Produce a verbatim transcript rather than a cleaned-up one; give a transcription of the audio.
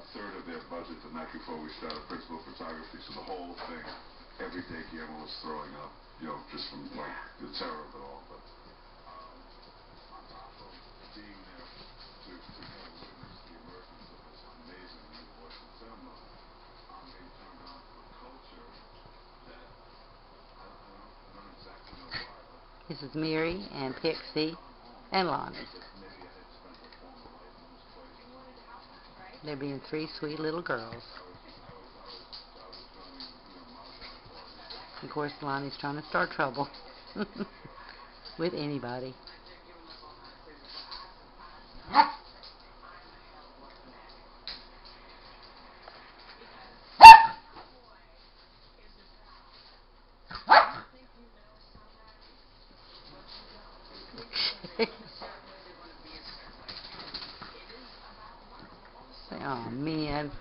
third of their budget the night before we started principal photography, so the whole thing, every day Guillermo was throwing up, you know, just from like the terror of it all. But um, on top of being there to, to kind of witness the emergence of this amazing new voice in cinema, I'm being turned on to a culture that I, I, don't, I don't exactly know why, but This is Miri and Pixie and Loni. They're being three sweet little girls. Of course, Lonnie's trying to start trouble with anybody. Oh, man.